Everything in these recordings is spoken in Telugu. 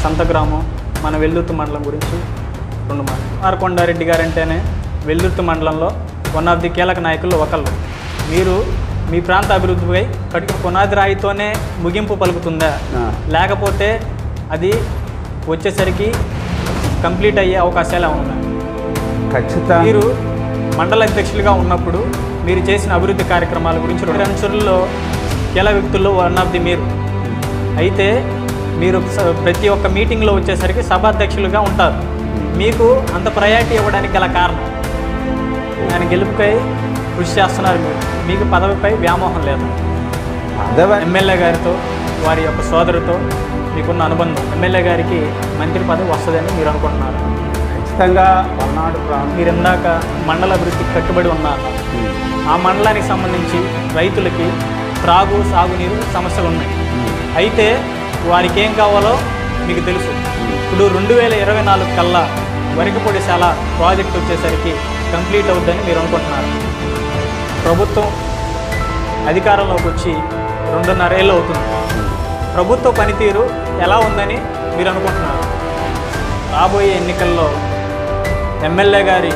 సంత గ్రామం మన వెల్దుర్తి మండలం గురించి రెండు మాటలు. మారకొండారెడ్డి గారు అంటేనే వెల్దుర్తి మండలంలో వన్ ఆఫ్ ది కీలక నాయకుల్లో ఒకళ్ళు. మీరు మీ ప్రాంత అభివృద్ధిపై కట్టు పునాది రాయితోనే ముగింపు పలుకుతుందా, లేకపోతే అది వచ్చేసరికి కంప్లీట్ అయ్యే అవకాశాలు ఉన్నాయి? ఖచ్చితంగా మీరు మండల అధ్యక్షులుగా ఉన్నప్పుడు మీరు చేసిన అభివృద్ధి కార్యక్రమాల గురించి రెండు అంశాల్లో కీలక వ్యక్తుల్లో వన్ ఆఫ్ ది మీరు. అయితే మీరు ప్రతి ఒక్క మీటింగ్లో వచ్చేసరికి సభాధ్యక్షులుగా ఉంటారు. మీకు అంత ప్రయారిటీ ఇవ్వడానికి గల కారణం, ఆయన గెలుపుకై కృషి చేస్తున్నారు. మీకు పదవిపై వ్యామోహం లేదు. ఎమ్మెల్యే గారితో వారి యొక్క సోదరుతో మీకున్న అనుబంధం, ఎమ్మెల్యే గారికి మంత్రి పదవి వస్తుందని మీరు అనుకుంటున్నారు? ఖచ్చితంగా పల్నాడు మీరు ఇందాక మండల అభివృద్ధికి కట్టుబడి ఉన్నారు. ఆ మండలానికి సంబంధించి రైతులకి త్రాగు సాగునీరు సమస్యలు ఉన్నాయి. అయితే వారికి ఏం కావాలో మీకు తెలుసు. ఇప్పుడు 2024 కల్లా వరికపొడిశాల ప్రాజెక్ట్ వచ్చేసరికి కంప్లీట్ అవుద్దని మీరు అనుకుంటున్నారు. ప్రభుత్వం అధికారంలోకి వచ్చి 2.5 ఏళ్ళు అవుతుంది. ప్రభుత్వ పనితీరు ఎలా ఉందని మీరు అనుకుంటున్నారు? రాబోయే ఎన్నికల్లో ఎమ్మెల్యే గారి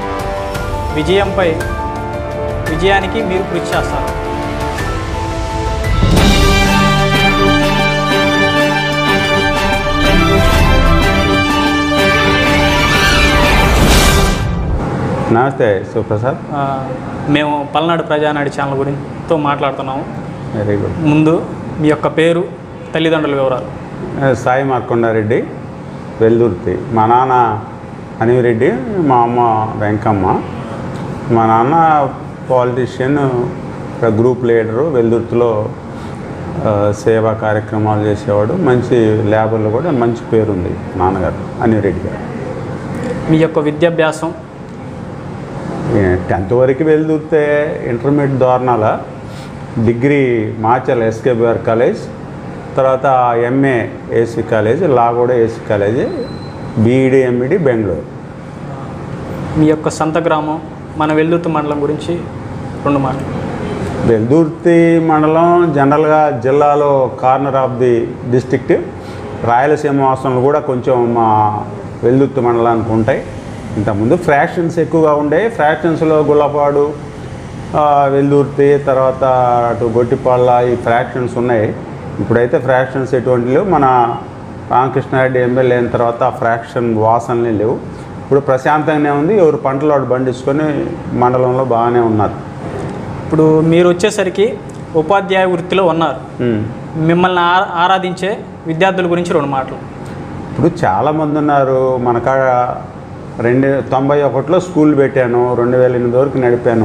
విజయానికి మీరు కృషి చేస్తారు. నమస్తే సుప్రసాద్. మేము పల్నాడు ప్రజానాడి ఛానల్ గురించి మాట్లాడుతున్నాము. Very good. ముందు మీ యొక్క పేరు, తల్లిదండ్రుల వివరాలు. సాయి మార్కొండారెడ్డి, వెల్దుర్తి. మా నాన్న అనివిరెడ్డి, మా అమ్మ వెంకమ్మ. మా నాన్న పాలిటీషియన్, గ్రూప్ లీడరు, వెల్దుర్తిలో సేవా కార్యక్రమాలు చేసేవాడు. మంచి లేబర్లో కూడా మంచి పేరుంది నాన్నగారు అనివిరెడ్డి గారు. మీ యొక్క విద్యాభ్యాసం? 10th వరకు వెల్దుర్తే, intermediate Dornala, degree Macherla SKBR college, తర్వాత ఎంఏ ఏసీ కాలేజ్, లా కూడా AC college, BEd MEd Bengaluru. మీ యొక్క సొంత గ్రామం మన వెల్దుర్తి మండలం గురించి రెండు మాటలు. వెల్దుర్తి మండలం జనరల్గా జిల్లాలో corner of the district. Rayalaseema వాసనలు కూడా కొంచెం మా వెల్దుర్తి మండలానికి ఉంటాయి. ఇంతకుముందు ఫ్రాక్షన్స్ ఎక్కువగా ఉండేవి. ఫ్రాక్షన్స్లో గుల్లపాడు, వెల్దుర్తి, తర్వాత అటు గొట్టిపాళ్ళ, ఈ ఫ్రాక్షన్స్ ఉన్నాయి. ఇప్పుడైతే ఫ్రాక్షన్స్ ఎటువంటి లేవు. మన రామకృష్ణారెడ్డి ఎమ్మెల్యే అయిన తర్వాత ఆ ఫ్రాక్షన్ వాసనలే లేవు. ఇప్పుడు ప్రశాంతంగానే ఉంది. ఎవరు పంటలు వాడు బండిసుకొని మండలంలో బాగానే ఉన్నారు. ఇప్పుడు మీరు వచ్చేసరికి ఉపాధ్యాయ వృత్తిలో ఉన్నారు. మిమ్మల్ని ఆరాధించే విద్యార్థుల గురించి రెండు మాటలు. ఇప్పుడు చాలామంది ఉన్నారు. మనకాడ 1991లో స్కూల్ పెట్టాను, 2008 వరకు నడిపాను.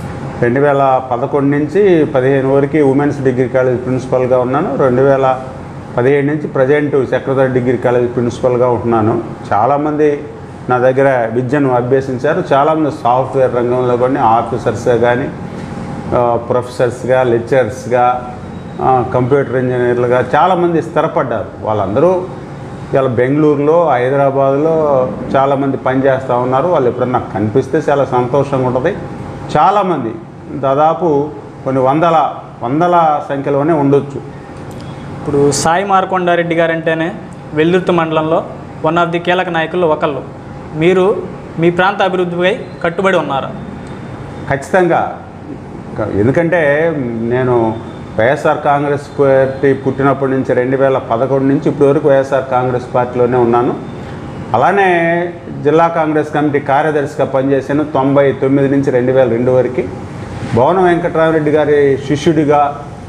2011 నుంచి 15 వరకు ఉమెన్స్ డిగ్రీ కాలేజ్ ప్రిన్సిపల్గా ఉన్నాను. 2017 నుంచి ప్రజెంట్ సెక్రటరీ డిగ్రీ కాలేజ్ ప్రిన్సిపల్గా ఉంటున్నాను. చాలామంది నా దగ్గర విద్యను అభ్యసించారు. చాలామంది సాఫ్ట్వేర్ రంగంలో కానీ ఆఫీసర్స్గా కానీ, ప్రొఫెసర్స్గా, లెక్చరర్స్గా, కంప్యూటర్ ఇంజనీర్లుగా చాలామంది స్థిరపడ్డారు. వాళ్ళందరూ ఇలా బెంగళూరులో, హైదరాబాద్లో చాలామంది పనిచేస్తూ ఉన్నారు. వాళ్ళు ఎప్పుడన్నా నాకు కనిపిస్తే చాలా సంతోషంగా ఉంటుంది. చాలామంది దాదాపు కొన్ని వందల సంఖ్యలోనే ఉండొచ్చు. ఇప్పుడు సాయి మార్కొండారెడ్డి గారు అంటేనే వెల్దుర్తి మండలంలో వన్ ఆఫ్ ది కీలక నాయకుల్లో ఒకళ్ళు. మీరు మీ ప్రాంత అభివృద్ధిపై కట్టుబడి ఉన్నారా? ఖచ్చితంగా. ఎందుకంటే నేను వైఎస్ఆర్ కాంగ్రెస్ పార్టీ పుట్టినప్పటి నుంచి 2011 నుంచి ఇప్పటి వరకు వైఎస్ఆర్ కాంగ్రెస్ పార్టీలోనే ఉన్నాను. అలానే జిల్లా కాంగ్రెస్ కమిటీ కార్యదర్శిగా పనిచేశాను 99 నుంచి 2002 వరకు. భవన వెంకటరామరెడ్డి గారి శిష్యుడిగా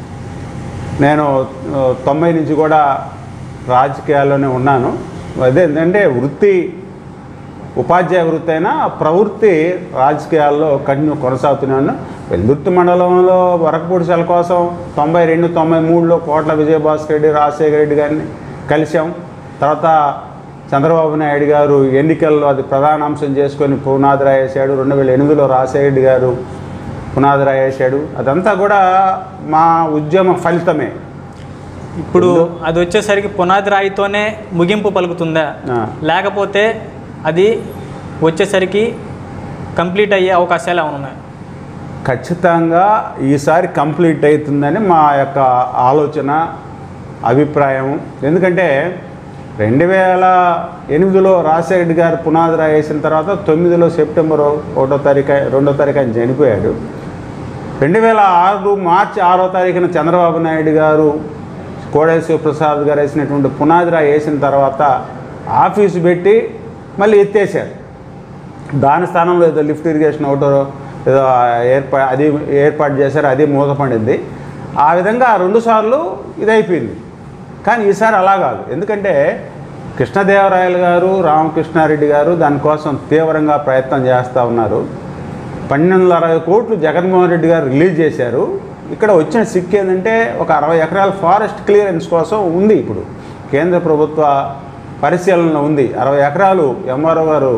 నేను 90 నుంచి కూడా రాజకీయాల్లోనే ఉన్నాను. అదే ఏంటంటే వృత్తి ఉపాధ్యాయ వృత్తి అయినా ప్రవృత్తి రాజకీయాల్లో కంటిన్యూ కొనసాగుతున్నాను. వెల్దుర్తి మండలంలో వరకపొడిశాల కోసం 92, 93లో కోట్ల విజయభాస్కర్ రెడ్డి, రాజశేఖర రెడ్డి గారిని కలిసాం. తర్వాత చంద్రబాబు నాయుడు గారు ఎన్నికల్లో అది ప్రధాన అంశం చేసుకొని పునాది రాయేశాడు. 2008లో రాజశేఖర రెడ్డి గారు పునాది రాయేశాడు. అదంతా కూడా మా ఉద్యమ ఫలితమే. ఇప్పుడు అది వచ్చేసరికి పునాది రాయితోనే ముగింపు పలుకుతుందా, లేకపోతే అది వచ్చేసరికి కంప్లీట్ అయ్యే అవకాశాలు ఏమైనా ఉన్నాయి? ఖచ్చితంగా ఈసారి కంప్లీట్ అవుతుందని మా యొక్క ఆలోచన, అభిప్రాయం. ఎందుకంటే 2008లో రాజశేఖర రెడ్డి గారు పునాది రాయేసిన తర్వాత 9లో సెప్టెంబర్ 2వ తారీఖు ఆయన చనిపోయాడు. 2006 మార్చి 6వ తారీఖున చంద్రబాబు నాయుడు గారు కోడెల శివప్రసాద్ గారు వేసినటువంటి పునాది రాయి వేసిన తర్వాత ఆఫీసు పెట్టి మళ్ళీ ఎత్తేసారు. దాని స్థానంలో ఏదో లిఫ్ట్ ఇరిగేషన్ ఒకటో ఏదో ఏర్పాటు చేశారు, అది మూతపడింది. ఆ విధంగా 2 సార్లు ఇదైపోయింది. కానీ ఈసారి అలా కాదు. ఎందుకంటే కృష్ణదేవరాయలు గారు, రామకృష్ణారెడ్డి గారు దానికోసం తీవ్రంగా ప్రయత్నం చేస్తూ ఉన్నారు. 1260 కోట్లు జగన్మోహన్ రెడ్డి గారు రిలీజ్ చేశారు. ఇక్కడ వచ్చిన సిక్ ఏంటంటే ఒక 60 ఎకరాల ఫారెస్ట్ క్లియరెన్స్ కోసం ఉంది. ఇప్పుడు కేంద్ర ప్రభుత్వ పరిశీలనలో ఉంది. 60 ఎకరాలు ఎంఆర్ఓ గారు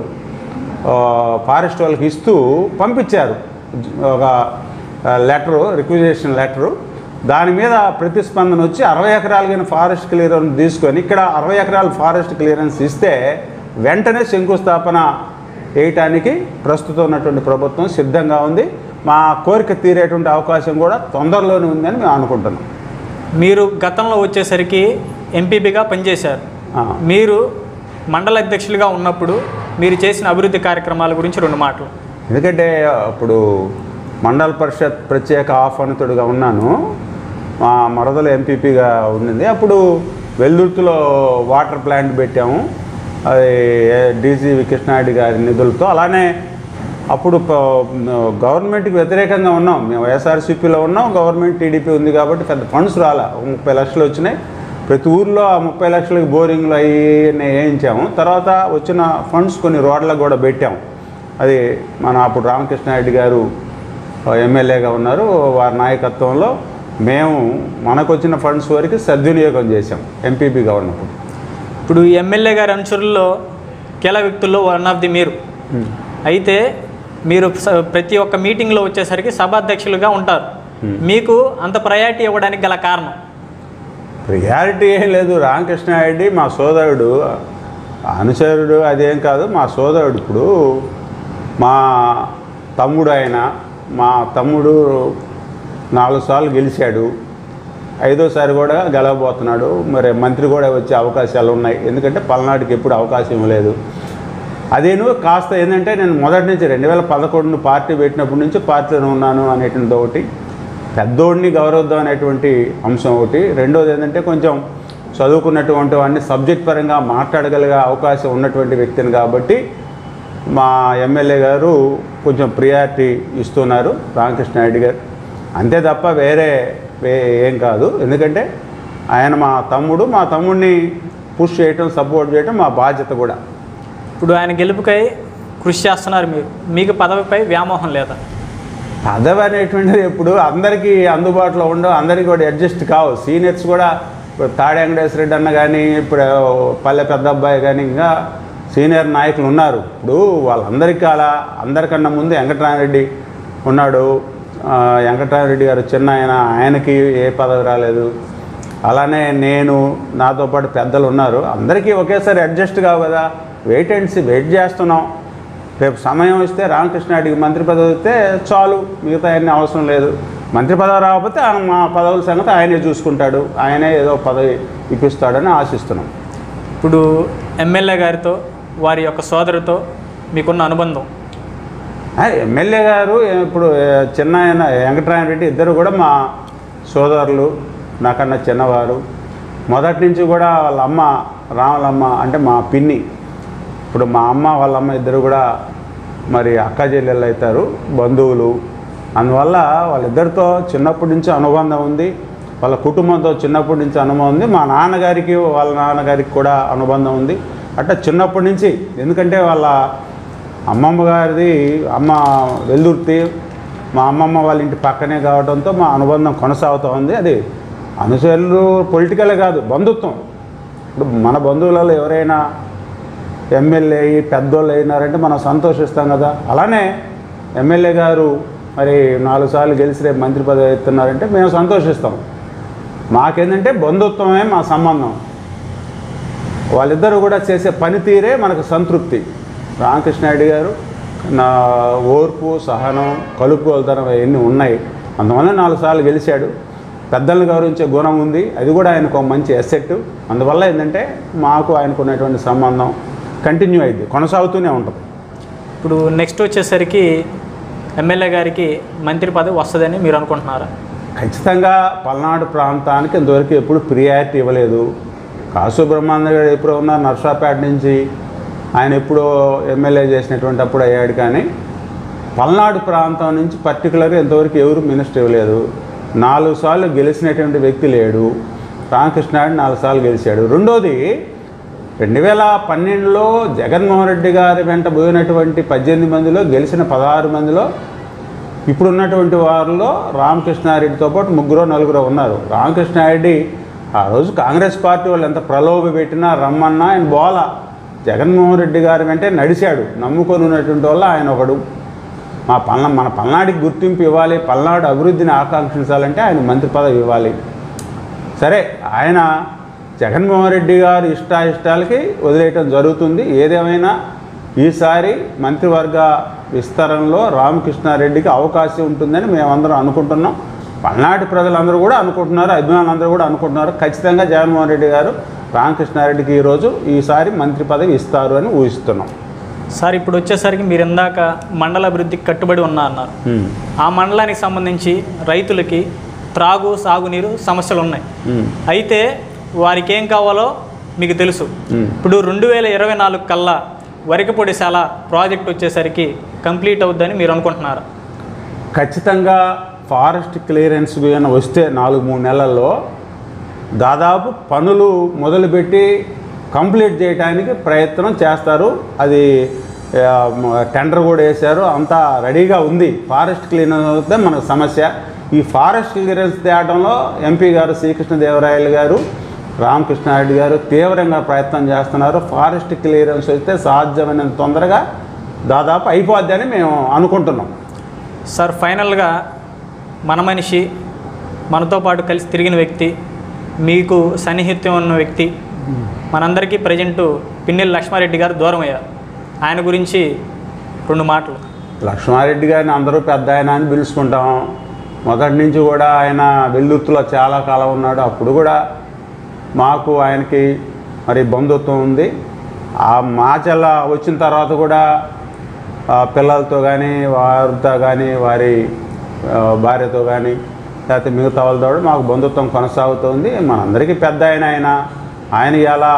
ఫారెస్ట్ వాళ్ళకి ఇస్తూ పంపించారు ఒక లెటరు, రిక్వెజిషన్ లెటరు. దాని మీద ప్రతిస్పందన వచ్చి 60 ఎకరాలకైన ఫారెస్ట్ క్లియరెన్స్ తీసుకొని ఇక్కడ 60 ఎకరాల ఫారెస్ట్ క్లియరెన్స్ ఇస్తే వెంటనే శంకుస్థాపన వేయటానికి ప్రస్తుతం ఉన్నటువంటి ప్రభుత్వం సిద్ధంగా ఉంది. మా కోరిక తీరేటువంటి అవకాశం కూడా తొందరలోనే ఉందని మేము అనుకుంటున్నాం. మీరు గతంలో వచ్చేసరికి ఎంపీపీగా పనిచేశారు. మీరు మండల అధ్యక్షులుగా ఉన్నప్పుడు మీరు చేసిన అభివృద్ధి కార్యక్రమాల గురించి 2 మాటలు. ఎందుకంటే అప్పుడు మండల పరిషత్ ప్రత్యేక ఆహ్వానితుడిగా ఉన్నాను. మా మరదలు ఎంపీపీగా ఉండింది. అప్పుడు వెల్దుర్తిలో వాటర్ ప్లాంట్ పెట్టాము, అది డీసీవి కృష్ణారెడ్డి గారి నిధులతో. అలానే అప్పుడు గవర్నమెంట్కి వ్యతిరేకంగా ఉన్నాం మేము. వైఎస్ఆర్సీపీలో ఉన్నాం, గవర్నమెంట్ టీడీపీ ఉంది కాబట్టి పెద్ద ఫండ్స్ రాలా. 30 లక్షలు వచ్చినాయి. ప్రతి ఊర్లో ఆ 30 లక్షలకి బోరింగ్లు అవి వేయించాము. తర్వాత వచ్చిన ఫండ్స్ కొన్ని రోడ్లకు కూడా పెట్టాము. అది మన అప్పుడు రామకృష్ణారెడ్డి గారు ఎమ్మెల్యేగా ఉన్నారు. వారి నాయకత్వంలో మేము మనకు వచ్చిన ఫండ్స్ వరకు సద్వినియోగం చేశాం ఎంపీపీగా ఉన్నప్పుడు. ఇప్పుడు ఎమ్మెల్యే గారి అనుచరుల్లో కీలక వ్యక్తుల్లో వన్ ఆఫ్ ది మీరు. అయితే మీరు ప్రతి ఒక్క మీటింగ్లో వచ్చేసరికి సభాధ్యక్షులుగా ఉంటారు. మీకు అంత ప్రయారిటీ ఇవ్వడానికి గల కారణం? ప్రియారిటీ ఏం లేదు. రామకృష్ణారెడ్డి మా సోదరుడు, అనుచరుడు అదేం కాదు, మా సోదరుడు. ఇప్పుడు మా తమ్ముడు ఆయన, మా తమ్ముడు 4 సార్లు గెలిచాడు, 5వసారి కూడా గెలవబోతున్నాడు. మరి మంత్రి కూడా వచ్చే అవకాశాలు ఉన్నాయి. ఎందుకంటే పల్నాడుకి ఎప్పుడు అవకాశం లేదు. అదేను కాస్త ఏంటంటే నేను మొదటి నుంచి 2011 పార్టీ పెట్టినప్పటి నుంచి పార్టీలో ఉన్నాను అనేటువంటిది ఒకటి, పెద్దోడిని గౌరవిద్దాం అనేటువంటి అంశం ఒకటి. రెండోది ఏంటంటే కొంచెం చదువుకున్నటువంటి వాడిని సబ్జెక్ట్ పరంగా మాట్లాడగలిగే అవకాశం ఉన్నటువంటి వ్యక్తిని కాబట్టి మా ఎమ్మెల్యే గారు కొంచెం ప్రియారిటీ ఇస్తున్నారు రామకృష్ణారెడ్డి గారు. అంతే తప్ప వేరే ఏం కాదు. ఎందుకంటే ఆయన మా తమ్ముడు, మా తమ్ముడిని పుష్ చేయటం, సపోర్ట్ చేయటం మా బాధ్యత కూడా. ఇప్పుడు ఆయన గెలుపుకై కృషి చేస్తున్నారు. మీకు పదవిపై వ్యామోహం లేదా? పదవి అనేటువంటిది ఇప్పుడు అందరికీ అందుబాటులో ఉండవు, అందరికీ కూడా అడ్జస్ట్ కావు. సీనియర్స్ కూడా ఇప్పుడు తాడి వెంకటేశ్వర రెడ్డి అన్న కానీ, ఇప్పుడు పల్లె పెద్ద అబ్బాయి కానీ, ఇంకా సీనియర్ నాయకులు ఉన్నారు. ఇప్పుడు వాళ్ళందరికీ అలా అందరికన్నా ముందు వెంకటరామరెడ్డి ఉన్నాడు. వెంకటరామరెడ్డి గారు చిన్న ఆయనకి ఏ పదవి రాలేదు. అలానే నేను, నాతో పాటు పెద్దలు ఉన్నారు. అందరికీ ఒకేసారి అడ్జస్ట్ కావు కదా. వెయిట్ చేస్తున్నాం. రేపు సమయం ఇస్తే రామకృష్ణారెడ్డికి మంత్రి పదవి ఇస్తే చాలు, మిగతా అన్నీ అవసరం లేదు. మంత్రి పదవి రాకపోతే మా పదవుల సంగతి ఆయనే చూసుకుంటాడు, ఆయనే ఏదో పదవి ఇప్పిస్తాడని ఆశిస్తున్నాం. ఇప్పుడు ఎమ్మెల్యే గారితో, వారి యొక్క సోదరుతో మీకున్న అనుబంధం? ఎమ్మెల్యే గారు ఇప్పుడు చిన్న వెంకటరామరెడ్డి ఇద్దరు కూడా మా సోదరులు, నాకన్నా చిన్నవారు. మొదటి నుంచి కూడా వాళ్ళ అమ్మ రామలమ్మ అంటే మా పిన్ని. ఇప్పుడు మా అమ్మ వాళ్ళ అమ్మ ఇద్దరు కూడా మరి అక్క చెల్లెళ్ళు అవుతారు, బంధువులు. అందువల్ల వాళ్ళిద్దరితో చిన్నప్పటి నుంచి అనుబంధం ఉంది. వాళ్ళ కుటుంబంతో చిన్నప్పటి నుంచి అనుబంధం ఉంది. మా నాన్నగారికి వాళ్ళ నాన్నగారికి కూడా అనుబంధం ఉంది. అట్లా చిన్నప్పటి నుంచి. ఎందుకంటే వాళ్ళ అమ్మమ్మ గారిది అమ్మ వెల్దుర్తి, మా అమ్మమ్మ వాళ్ళ ఇంటి పక్కనే కావడంతో మా అనుబంధం కొనసాగుతూ ఉంది. అది అనుచరులు పొలిటికలే కాదు, బంధుత్వం. ఇప్పుడు మన బంధువులలో ఎవరైనా ఎమ్మెల్యే అయ్యి పెద్దోళ్ళు అయినారంటే మనం సంతోషిస్తాం కదా. అలానే ఎమ్మెల్యే గారు మరి 4 సార్లు గెలిచి రేపు మంత్రి పదవి ఎత్తున్నారంటే మేము సంతోషిస్తాం. మాకేంటంటే బంధుత్వమే మా సంబంధం. వాళ్ళిద్దరూ కూడా చేసే పనితీరే మనకు సంతృప్తి. రామకృష్ణారెడ్డి గారు నా ఓర్పు, సహనం, కలుపుకోలుతనం అవన్నీ ఉన్నాయి. అందువల్ల 4 సార్లు గెలిచాడు. పెద్దలను గౌరవించే గుణం ఉంది. అది కూడా ఆయనకు ఒక మంచి అసెట్. అందువల్ల ఏంటంటే మాకు ఆయనకు ఉన్నటువంటి సంబంధం కంటిన్యూ అయింది, కొనసాగుతూనే ఉంటుంది. ఇప్పుడు నెక్స్ట్ వచ్చేసరికి ఎమ్మెల్యే గారికి మంత్రి పదవి వస్తుందని మీరు అనుకుంటున్నారా? ఖచ్చితంగా పల్నాడు ప్రాంతానికి ఇంతవరకు ఎప్పుడు ప్రియారిటీ ఇవ్వలేదు. కాసు బ్రహ్మానంద గారు ఎప్పుడో ఉన్నారు, నర్సాపేట నుంచి ఆయన ఎప్పుడో ఎమ్మెల్యే చేసినటువంటి అప్పుడు అయ్యాడు. కానీ పల్నాడు ప్రాంతం నుంచి పర్టికులర్గా ఇంతవరకు ఎవరు మినిస్టర్ ఇవ్వలేదు. 4 సార్లు గెలిచినటువంటి వ్యక్తి లేడు. రామకృష్ణారెడ్డి 4 సార్లు గెలిచాడు. రెండోది 2012లో జగన్మోహన్ రెడ్డి గారి వెంట పోయినటువంటి 18 మందిలో గెలిచిన 16 మందిలో ఇప్పుడున్నటువంటి వారిలో రామకృష్ణారెడ్డితో పాటు 3-4 ఉన్నారు. రామకృష్ణారెడ్డి ఆ రోజు కాంగ్రెస్ పార్టీ వాళ్ళు ఎంత ప్రలోభ పెట్టినా రమ్మన్నా ఆయన బోల. జగన్మోహన్ రెడ్డి గారి వెంటే నడిచాడు. నమ్ముకొని ఉన్నటువంటి వల్ల ఆయన ఒకడు. మన పల్నాడికి గుర్తింపు ఇవ్వాలి, పల్నాడు అభివృద్ధిని ఆకాంక్షించాలంటే ఆయన మంత్రి పదవి ఇవ్వాలి. సరే, ఆయన జగన్మోహన్ రెడ్డి గారు ఇష్టాలకి వదిలేయటం జరుగుతుంది. ఏదేమైనా ఈసారి మంత్రివర్గ విస్తరణలో రామకృష్ణారెడ్డికి అవకాశం ఉంటుందని మేమందరం అనుకుంటున్నాం. పల్నాటి ప్రజలందరూ కూడా అనుకుంటున్నారు, అభిమానులందరూ కూడా అనుకుంటున్నారు. ఖచ్చితంగా జగన్మోహన్ రెడ్డి గారు రామకృష్ణారెడ్డికి ఈసారి మంత్రి పదవి ఇస్తారు అని ఊహిస్తున్నాం. సార్, ఇప్పుడు వచ్చేసరికి మీరు ఇందాక మండల అభివృద్ధికి కట్టుబడి ఉన్నా అన్నారు. ఆ మండలానికి సంబంధించి రైతులకి త్రాగు సాగునీరు సమస్యలు ఉన్నాయి. అయితే వారికి ఏం కావాలో మీకు తెలుసు. ఇప్పుడు 2024 కల్లా వరికపొడిశాల ప్రాజెక్ట్ వచ్చేసరికి కంప్లీట్ అవుద్దని మీరు అనుకుంటున్నారా? ఖచ్చితంగా ఫారెస్ట్ క్లియరెన్స్ వస్తే 4-3 నెలల్లో దాదాపు పనులు మొదలుపెట్టి కంప్లీట్ చేయడానికి ప్రయత్నం చేస్తారు. అది టెండర్ కూడా వేశారు, అంతా రెడీగా ఉంది. ఫారెస్ట్ క్లియరెన్స్ అయితే మనకు సమస్య. ఈ ఫారెస్ట్ క్లియరెన్స్ తేవడంలో ఎంపీ గారు శ్రీకృష్ణదేవరాయలు గారు, రామకృష్ణారెడ్డి గారు తీవ్రంగా ప్రయత్నం చేస్తున్నారు. ఫారెస్ట్ క్లియరెన్స్ అయితే సాధ్యమైనంత తొందరగా దాదాపు అయిపోద్ది అని మేము అనుకుంటున్నాం. సార్, ఫైనల్గా మన మనిషి, మనతో పాటు కలిసి తిరిగిన వ్యక్తి, మీకు సన్నిహిత్యం ఉన్న వ్యక్తి, మనందరికీ ప్రజెంటు పిన్నెల్లి లక్ష్మారెడ్డి గారు దూరం అయ్యారు. ఆయన గురించి 2 మాటలు. లక్ష్మారెడ్డి గారిని అందరూ పెద్ద ఆయన అని పిలుచుకుంటాం. మొదటి నుంచి కూడా ఆయన వెల్లుర్తిలో చాలా కాలం ఉన్నాడు. అప్పుడు కూడా మాకు ఆయనకి మరి బంధుత్వం ఉంది. ఆ మాచెల్ల వచ్చిన తర్వాత కూడా పిల్లలతో కానీ, వారితో కానీ, వారి భార్యతో కానీ, లేకపోతే మిగతా వాళ్ళతో కూడా మాకు బంధుత్వం కొనసాగుతుంది. మనందరికీ పెద్ద ఆయన ఇలా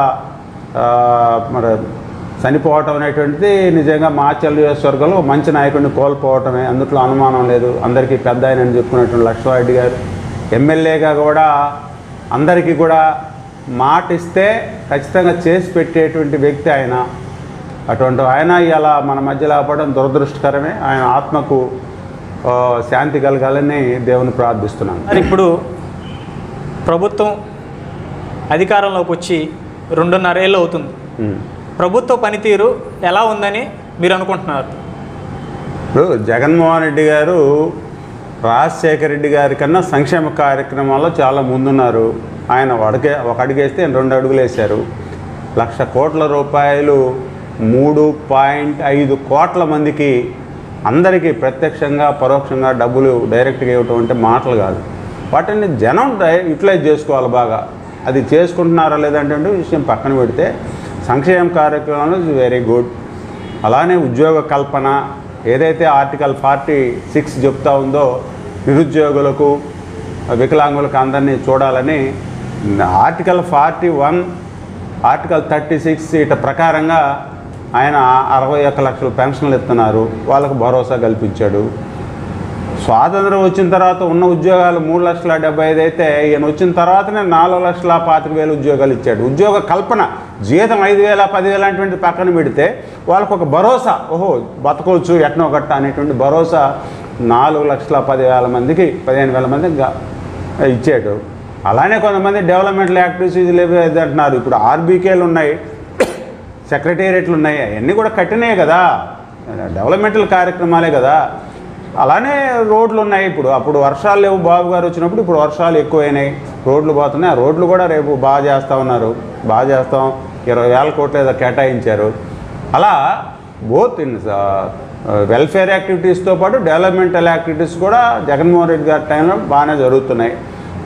మరి చనిపోవటం అనేటువంటిది నిజంగా మాచెల్ల నియోజకవర్గంలో మంచి నాయకుడిని కోల్పోవటమే, అందులో అనుమానం లేదు. అందరికీ పెద్ద ఆయన అని చెప్పుకున్నటువంటి లక్ష్మారెడ్డి గారు ఎమ్మెల్యేగా కూడా అందరికీ కూడా మాట ఇస్తే ఖచ్చితంగా చేసి పెట్టేటువంటి వ్యక్తి ఆయన. అటువంటి ఆయన ఇలా మన మధ్య లేకపోవడం దురదృష్టకరమే. ఆయన ఆత్మకు శాంతి కలగాలని దేవుని ప్రార్థిస్తున్నాను. ఇప్పుడు ప్రభుత్వం అధికారంలోకి వచ్చి 2.5 ఏళ్ళు అవుతుంది. ప్రభుత్వ పనితీరు ఎలా ఉందని మీరు అనుకుంటున్నారు? ఇప్పుడు జగన్మోహన్ రెడ్డి గారు రాజశేఖర రెడ్డి గారి కన్నా సంక్షేమ కార్యక్రమాల్లో చాలా ముందున్నారు. ఆయన ఒక అడుగేస్తే 2 అడుగులు వేశారు. 1,00,000 కోట్ల రూపాయలు 3.5 కోట్ల మందికి అందరికీ ప్రత్యక్షంగా పరోక్షంగా డబ్బులు డైరెక్ట్గా ఇవ్వటం అంటే మాటలు కాదు. వాటిని జనం యూటిలైజ్ చేసుకోవాలి బాగా. అది చేసుకుంటున్నారా లేదంటే విషయం పక్కన పెడితే సంక్షేమ కార్యక్రమాలు వెరీ గుడ్. అలానే ఉద్యోగ కల్పన ఏదైతే ఆర్టికల్ 46 చెప్తా ఉందో నిరుద్యోగులకు వికలాంగులకు అందరినీ చూడాలని, ఆర్టికల్ 41 ఆర్టికల్ 36 ఇట ప్రకారంగా ఆయన 61 లక్షల పెన్షన్లు ఇస్తున్నారు. వాళ్ళకు భరోసా కల్పించాడు. స్వాతంత్రం వచ్చిన తర్వాత ఉన్న ఉద్యోగాలు 3,75,000 అయితే ఈయన వచ్చిన తర్వాతనే 4,25,000 ఉద్యోగాలు ఇచ్చాడు. ఉద్యోగ కల్పన, జీతం 5,000 10,000 లాంటివి పక్కన పెడితే వాళ్ళకు ఒక భరోసా, ఓహో బతకొచ్చు ఎట్నో గట్ట అనేటువంటి భరోసా 4,10,000 మందికి 15,000 మందికి ఇచ్చాడు. అలానే కొంతమంది డెవలప్మెంటల్ యాక్టివిటీస్ లేవు అంటున్నారు. ఇప్పుడు ఆర్బీకేలు ఉన్నాయి, సెక్రటేరియట్లు ఉన్నాయి, అవన్నీ కూడా కట్టినాయి కదా, డెవలప్మెంటల్ కార్యక్రమాలే కదా. అలానే రోడ్లు ఉన్నాయి. అప్పుడు వర్షాలు లేవు, బాబు గారు వచ్చినప్పుడు ఇప్పుడు వర్షాలు ఎక్కువైనాయి, రోడ్లు పోతున్నాయి. ఆ రోడ్లు కూడా రేపు బాగా చేస్తూ ఉన్నారు. బాగా చేస్తాం, 20,000 కోట్లు ఏదో కేటాయించారు. అలా బోత్ ఇన్ వెల్ఫేర్ యాక్టివిటీస్తో పాటు డెవలప్మెంటల్ యాక్టివిటీస్ కూడా జగన్మోహన్ రెడ్డి గారి టైంలో బాగానే జరుగుతున్నాయి.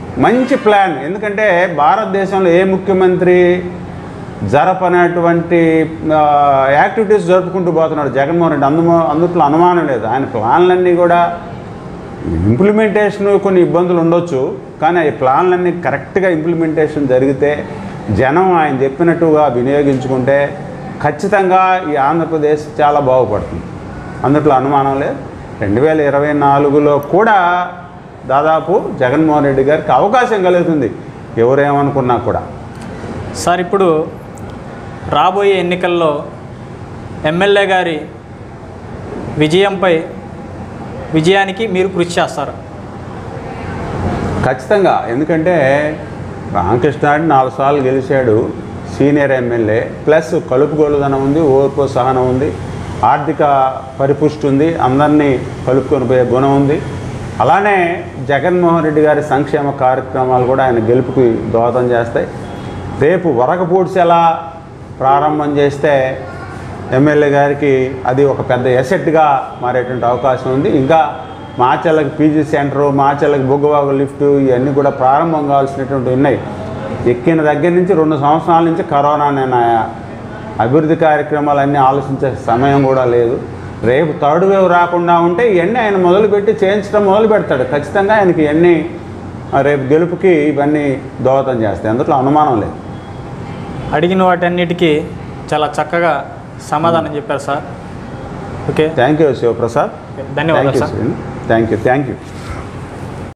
మంచి ప్లాన్. ఎందుకంటే భారతదేశంలో ఏ ముఖ్యమంత్రి జరపనటువంటి యాక్టివిటీస్ జరుపుకుంటూ పోతున్నాడు జగన్మోహన్ రెడ్డి. అందుట్లో అనుమానం లేదు. ఆయన ప్లాన్లన్నీ కూడా ఇంప్లిమెంటేషన్ కొన్ని ఇబ్బందులు ఉండొచ్చు, కానీ ఈ ప్లాన్లన్నీ కరెక్ట్గా ఇంప్లిమెంటేషన్ జరిగితే జనం ఆయన చెప్పినట్టుగా వినియోగించుకుంటే ఖచ్చితంగా ఈ ఆంధ్రప్రదేశ్ చాలా బాగుపడుతుంది. అందుట్లో అనుమానం లేదు. 2024లో కూడా దాదాపు జగన్మోహన్ రెడ్డి గారికి అవకాశం కలుగుతుంది, ఎవరేమనుకున్నా కూడా. సార్, ఇప్పుడు రాబోయే ఎన్నికల్లో ఎమ్మెల్యే గారి విజయానికి మీరు కృషి చేస్తారు? ఖచ్చితంగా. ఎందుకంటే రామకృష్ణారెడ్డి 4 సార్లు గెలిచాడు, సీనియర్ ఎమ్మెల్యే, ప్లస్ కలుపుగోలుదనం ఉంది, ఓర్పు సహనం ఉంది, ఆర్థిక పరిపుష్టి ఉంది, అందరినీ కలుపుకొని పోయే గుణం ఉంది. అలానే జగన్మోహన్ రెడ్డి గారి సంక్షేమ కార్యక్రమాలు కూడా ఆయన గెలుపుకి దోహదం చేస్తాయి. రేపు వరకపూడ్చి ఎలా ప్రారంభం చేస్తే ఎమ్మెల్యే గారికి అది ఒక పెద్ద ఎసెట్గా మారేటువంటి అవకాశం ఉంది. ఇంకా మాచర్లకు పీజీ సెంటరు, మాచర్లకు బొగ్గవాగు లిఫ్ట్, ఇవన్నీ కూడా ప్రారంభం కావాల్సినటువంటి ఉన్నాయి. ఎక్కిన దగ్గర నుంచి 2 సంవత్సరాల నుంచి కరోనా నేనాయా అభివృద్ధి కార్యక్రమాలన్నీ ఆలోచించే సమయం కూడా లేదు. రేపు థర్డ్ వేవ్ రాకుండా ఉంటే ఇవన్నీ ఆయన మొదలుపెట్టి చేయించడం మొదలు పెడతాడు. ఖచ్చితంగా ఆయనకి ఇవన్నీ రేపు గెలుపుకి ఇవన్నీ దోహదం చేస్తాయి, అందులో అనుమానం లేదు. అడిగిన వాటన్నిటికీ చాలా చక్కగా సమాధానం చెప్పారు sir. Okay, thank you Shivaprasad. ధన్యవాదాలు సార్. Thank you.